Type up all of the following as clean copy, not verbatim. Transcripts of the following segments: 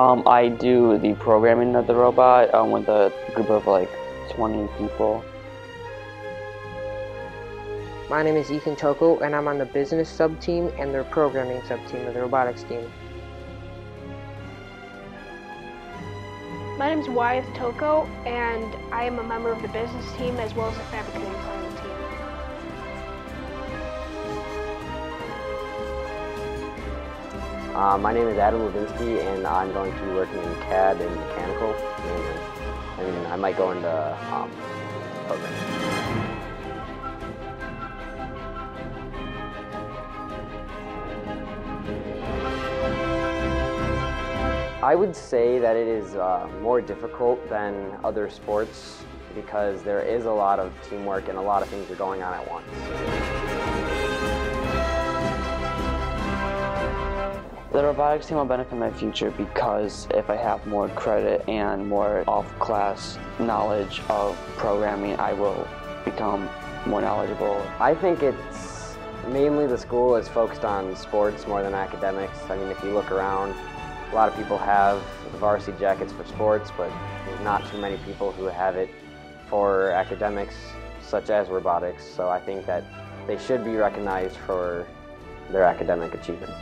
I do the programming of the robot with a group of like 20 people. My name is Ethan Tocco, and I'm on the business sub-team and the programming sub-team of the robotics team. My name is Ethan Tocco, and I am a member of the business team as well as the fabricating part of the team. My name is Adam Levinsky, and I'm going to be working in CAD and mechanical mainly. And I might go into programming. I would say that it is more difficult than other sports because there is a lot of teamwork and a lot of things are going on at once. The robotics team will benefit my future because if I have more credit and more off-class knowledge of programming, I will become more knowledgeable. I think it's mainly the school is focused on sports more than academics. I mean, if you look around, a lot of people have varsity jackets for sports, but there's not too many people who have it for academics, such as robotics. So I think that they should be recognized for their academic achievements.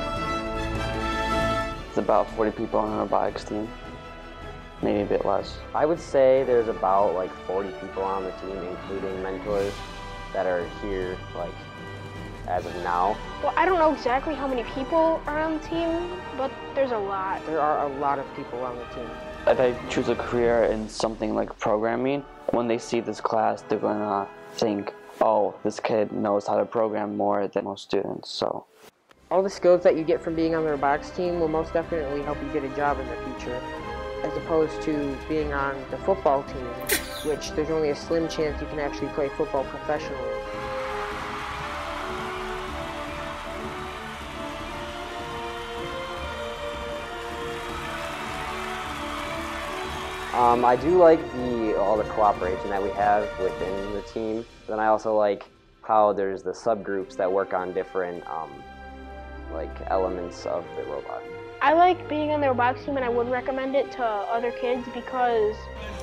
It's about 40 people on the robotics team, maybe a bit less. I would say there's about like 40 people on the team, including mentors that are here like as of now. Well, I don't know exactly how many people are on the team, but there's a lot. There are a lot of people on the team. If I choose a career in something like programming, when they see this class, they're gonna think, oh, this kid knows how to program more than most students, so. All the skills that you get from being on the robotics team will most definitely help you get a job in the future, as opposed to being on the football team, which there's only a slim chance you can actually play football professionally. I do like all the cooperation that we have within the team. Then I also like how there's the subgroups that work on different like elements of the robot. I like being on the robotics team, and I would recommend it to other kids because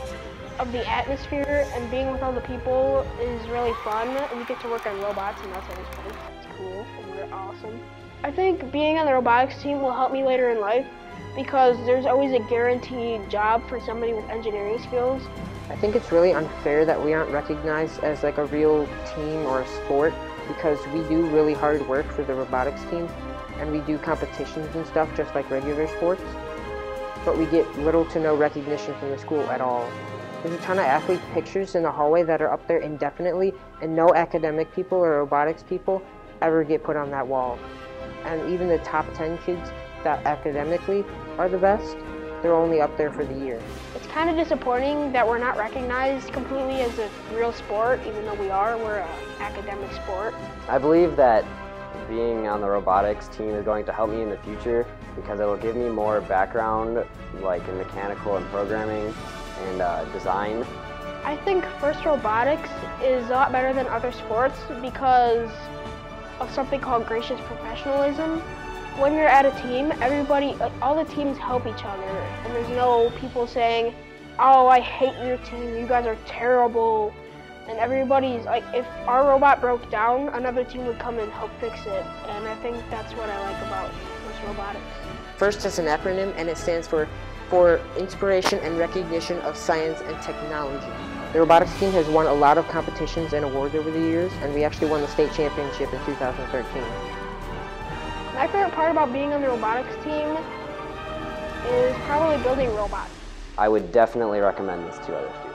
of the atmosphere, and being with other people is really fun, and you get to work on robots, and that's always fun. It's cool, and we're awesome. I think being on the robotics team will help me later in life because there's always a guaranteed job for somebody with engineering skills. I think it's really unfair that we aren't recognized as like a real team or a sport, because we do really hard work for the robotics team, and we do competitions and stuff just like regular sports, but we get little to no recognition from the school at all. There's a ton of athlete pictures in the hallway that are up there indefinitely, and no academic people or robotics people ever get put on that wall. And even the top 10 kids that academically are the best, they're only up there for the year. It's kind of disappointing that we're not recognized completely as a real sport, even though we're an academic sport. I believe that being on the robotics team is going to help me in the future because it will give me more background like in mechanical and programming and design. I think FIRST Robotics is a lot better than other sports because of something called gracious professionalism. When you're at a team, all the teams help each other, and there's no people saying, oh, I hate your team, you guys are terrible. And everybody's like, if our robot broke down, another team would come and help fix it. And I think that's what I like about FIRST Robotics. FIRST is an acronym, and it stands for Inspiration and Recognition of Science and Technology. The robotics team has won a lot of competitions and awards over the years, and we actually won the state championship in 2013. My favorite part about being on the robotics team is probably building robots. I would definitely recommend this to other students.